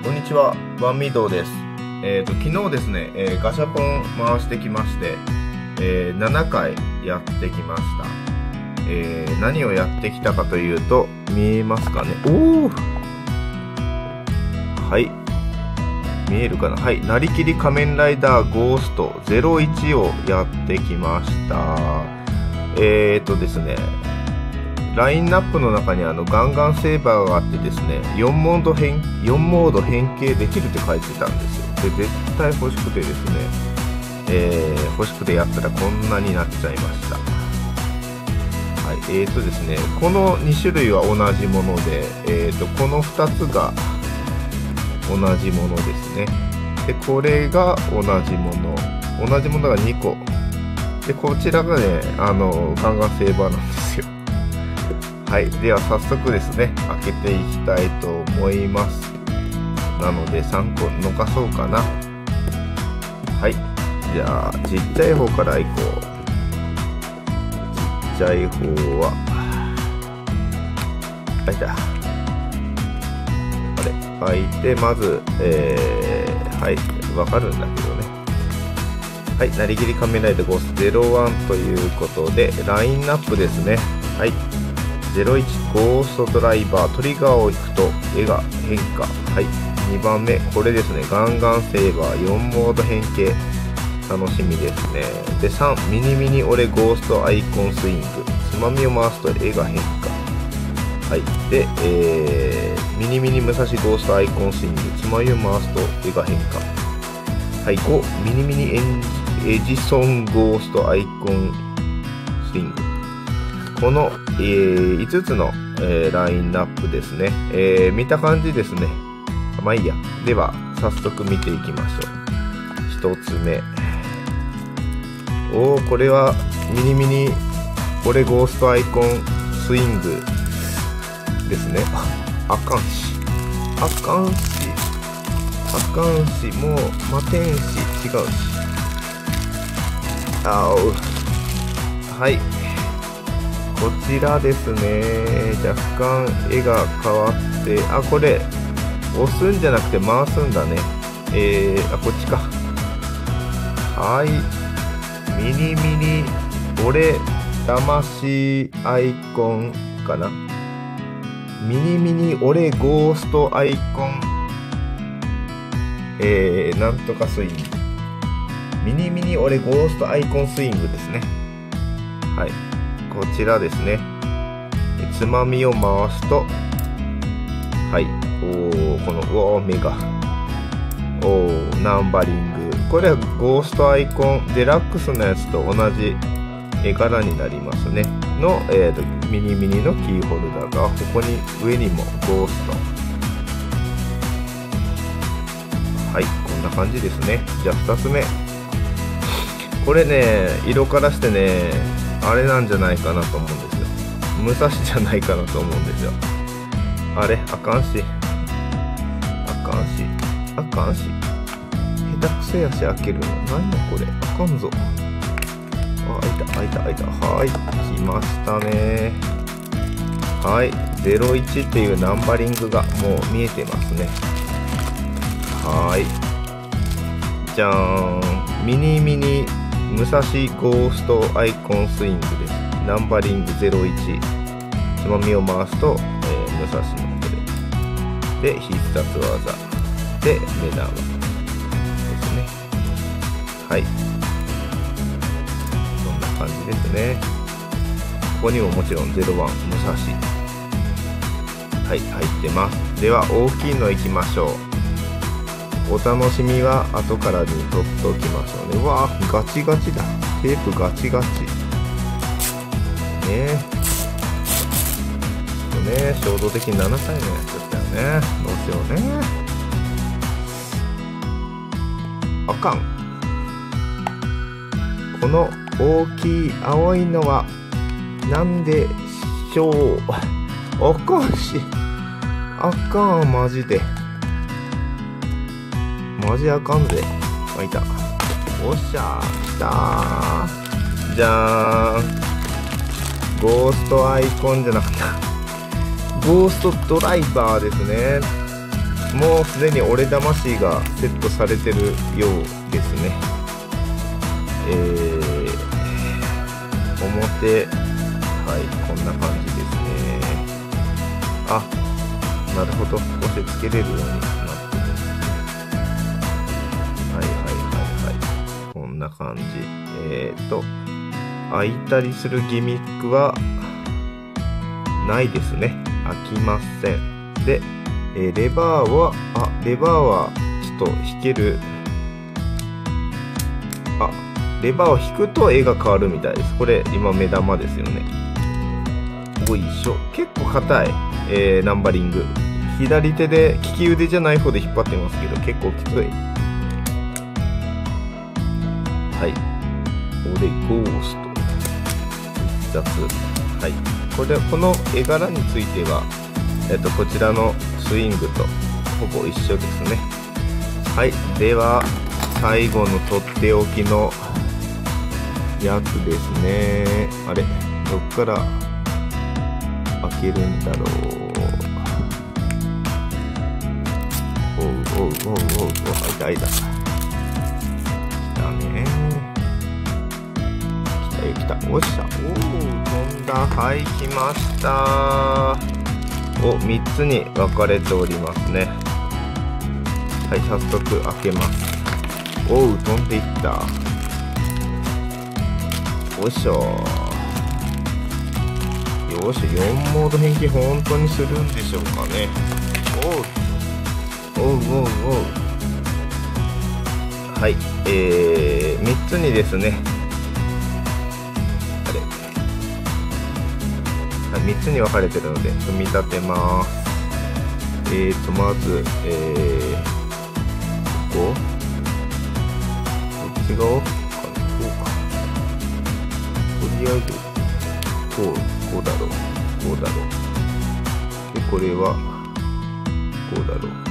こんにちは、ワンミードです。昨日ですね、ガシャポン回してきまして、7回やってきました。何をやってきたかというと、見えますかね。はい。見えるかな。はい。なりきり仮面ライダーゴースト01をやってきました。ですね、ラインナップの中にガンガンセーバーがあってですね、4モード変形できるって書いてたんですよ。で、絶対欲しくてですね、欲しくてやったらこんなになっちゃいました。はい、ですね、この2種類は同じもので、この2つが同じものですね。で、これが同じものが2個。で、こちらがね、ガンガンセーバーなんですよ。はい、では早速ですね、開けていきたいと思います。なので3個のかそうかな。はい、じゃあちっちゃい方からいこう。ちっちゃい方は開いた。開いて、まずはい、わかるんだけどね。はい、なりきり仮面ライダーゴースト01ということで、ラインナップですね。はい、01ゴーストドライバー、トリガーを引くと絵が変化。はい、2番目、これですね、ガンガンセーバー4モード変形、楽しみですね。で、3、ミニミニオレゴーストアイコンスイング、つまみを回すと絵が変化。はい、で、ミニミニ武蔵ゴーストアイコンスイング、つまみを回すと絵が変化。はい、5、ミニミニエジソンゴーストアイコンスイング。この、5つの、ラインナップですね。見た感じですね。まあいいや。では、早速見ていきましょう。1つ目。これは、ミニミニ、これゴーストアイコンスイングですね。あかんし、もう、待てんし、違うし。はい。こちらですね、若干絵が変わって、これ押すんじゃなくて回すんだね。こっちか。はい、ミニミニ俺魂アイコンかな。ミニミニ俺ゴーストアイコンなんとかスイング、ミニミニ俺ゴーストアイコンスイングですね。はい、こちらですね。つまみを回すと、はい、この目がナンバリング。これはゴーストアイコンデラックスのやつと同じ絵柄になりますね。の、ミニミニのキーホルダーがここに上にもゴースト。はい、こんな感じですね。じゃあ2つ目。これね、色からしてね、あれなんじゃないかなと思うんですよ。武蔵じゃないかなと思うんですよ。あれ、あかんし。下手くせやし開けるの。なんやこれ。あかんぞ。開いた。はい、来ましたね。はい、01っていうナンバリングがもう見えてますね。はい。じゃーん。ミニミニ武蔵ゴーストアイコンスイングです。ナンバリング01。つまみを回すと、武蔵のこれ。で、必殺技。で、目玉ですね。はい。こんな感じですね。ここにももちろん01武蔵。はい、入ってます。では、大きいのいきましょう。お楽しみは後からに取っておきましょうね。うわー、ガチガチだ。テープガチガチ。衝動的に7歳のやつだったよね。どうしようね。あかん。この大きい青いのはなんでしょう。あかんし。あかん、マジで。マジあかんぜ。いた。おっしゃー、きたー。じゃーん。ゴーストアイコンじゃなかった。ゴーストドライバーですね。 もうすでに俺魂がセットされてるようですね。表、はい、こんな感じですね。あ、なるほど、ここでつけれるようになってるんですね。はいはいはいはい、こんな感じ。開いたりするギミックはないですね。開きません。で、レバーはちょっと引ける。あ、レバーを引くと絵が変わるみたいです。これ今目玉ですよね。おいしょ。結構硬い、ナンバリング。左手で利き腕じゃない方で引っ張ってますけど結構きつい。はい。これゴースト必殺。はい。この絵柄についてはこちらのスイングとほぼ一緒ですね。はい。では最後のとっておきのやつですね。あれ、どっから開けるんだろう。おう、痛いだ。来たね。来た。おっしゃ。飛んだ。はい、来ました。3つに分かれておりますね。はい、早速開けます。飛んでいった。よいしょ。よし、4モード変形本当にするんでしょうかね。はい、3つにですね、3つに分かれてるので組み立てます。まず、こっち側かな、こうか。とりあえずこうだろう。で、これはこうだろう。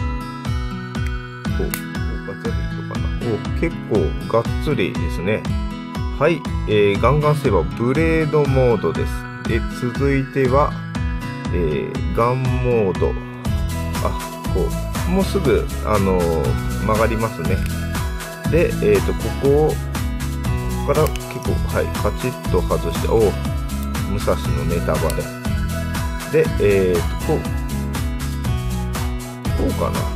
ガチャリーとかな。結構がっつりですね。はい、ガンガンセーバーブレードモードです。で、続いては、ガンモード。もうすぐ曲がりますね。で、ここから結構、はい、カチッと外して、武蔵のネタバレ。で、こうかな。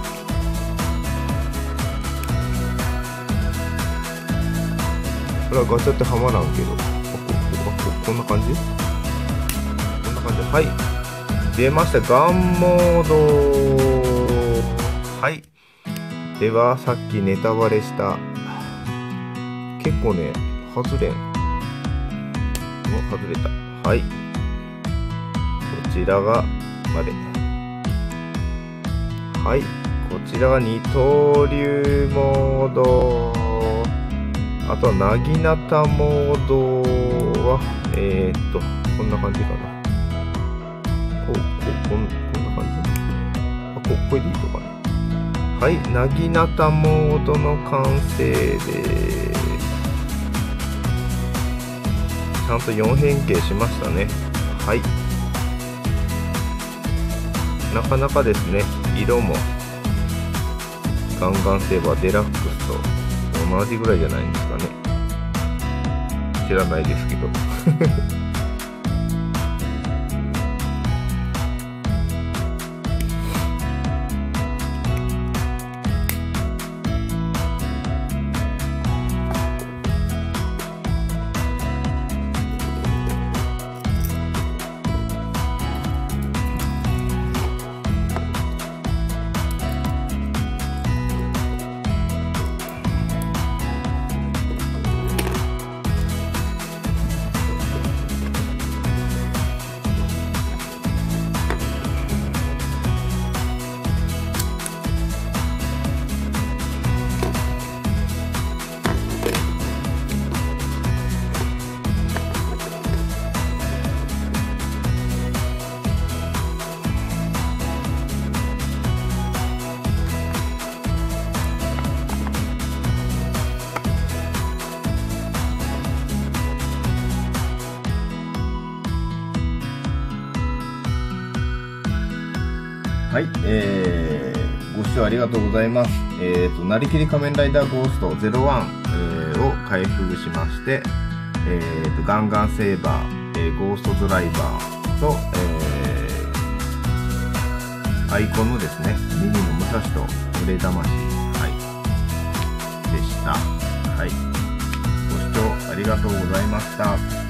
これはガチャってはまらんけど、こんな感じ。はい。出ました。ガンモード。はい。では、さっきネタバレした。結構ね、外れた。はい。こちらが、はい。こちらが二刀流モード。あとは、なぎなたモードは、こんな感じかな。こんな感じ。これでいいのかな。はい。なぎなたモードの完成です。ちゃんと4変形しましたね。はい。なかなかですね、色もガンガンセーバーデラックスと同じぐらいじゃないんですかね。知らないですけど。はい、 ご視聴ありがとうございます。なりきり仮面ライダーゴースト01、を開封しまして、ガンガンセーバー、ゴーストドライバーと、アイコンのですね、ミニの武蔵と俺魂、はい、でした。はい。ご視聴ありがとうございました。